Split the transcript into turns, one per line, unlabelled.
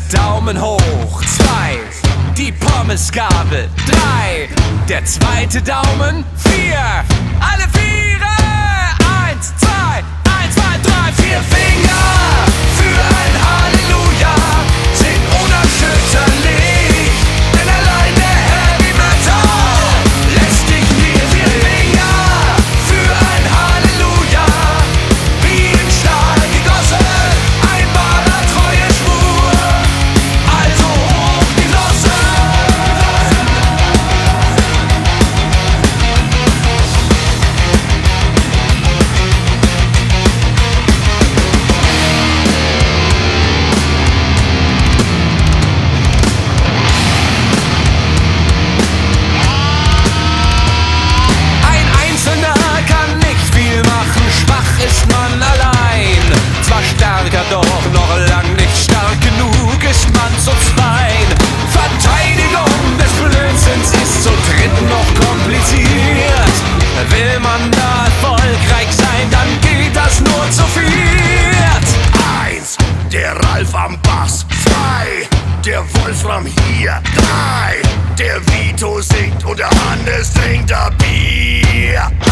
Daumen hoch. 2, die Pommesgabel. 3, der zweite Daumen. 4, alle Viere. 1, 2, 1, 2, 3, 4 Finger für ein Halleluja sind unerschütterlich, denn allein der Heavy Metal lässt dich nie. 4 Finger für ein Halleluja, wie in Stahl gegossen, ein wahrer treue Schwur, also hoch die Flosse. Ist man allein, zwar stärker, doch noch lang nicht stark genug, ist man zu zweit. Verteidigung des Blödsinns ist zu dritt noch kompliziert. Will man da erfolgreich sein, dann geht das nur zu viert.
1, der Ralf am Bass. 2, der Wolfram hier. 3, der Vito singt und der Hannes trinkt ein Bier.